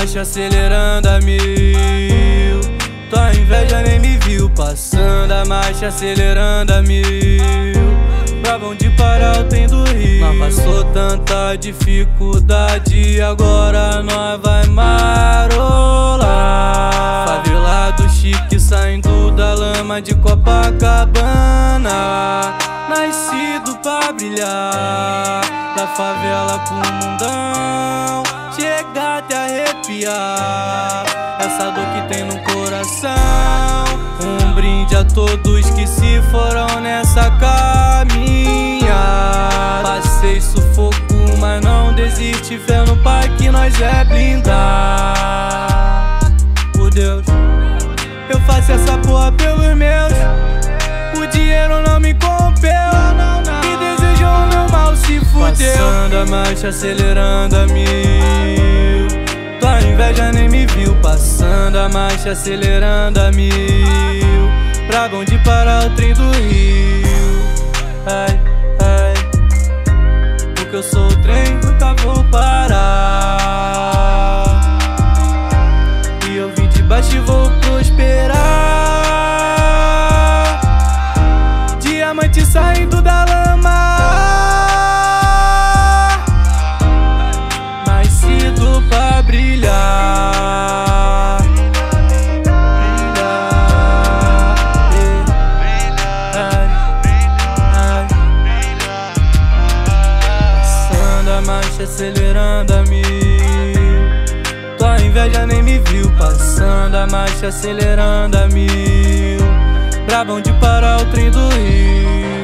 marcha acelerando a 1000. Tua inveja nem me viu passando a marcha acelerando a 1000. Pra onde parar o trem do Rio. Nós passou tanta dificuldade, agora nós vai marolar. Favelado chique saindo da lama de Copacabana, nascido pra brilhar, da favela pro mundão, chega até arrepiar essa dor que tem no coração. Um brinde a todos que se foram nessa caminhada. Passei sufoco, mas não desiste, fé no Pai que nós é blindar. Por Deus, eu faço essa porra pelos meus. O dinheiro não me compel, que desejou o meu mal se fudeu. Passando a marcha, acelerando a 1000. Tua inveja nem me viu passando a marcha, acelerando a 1000. Pra onde parar o trem do Rio. Ai, ai, porque eu sou o trem, nunca vou parar. E eu vim de baixo e vou prosperar. Diamante saindo da lama, nascido pra brilhar. Passando a marcha, acelerando a 1000. Tua inveja nem me viu passando a marcha, acelerando a 1000. Pra onde parar o trem do Rio.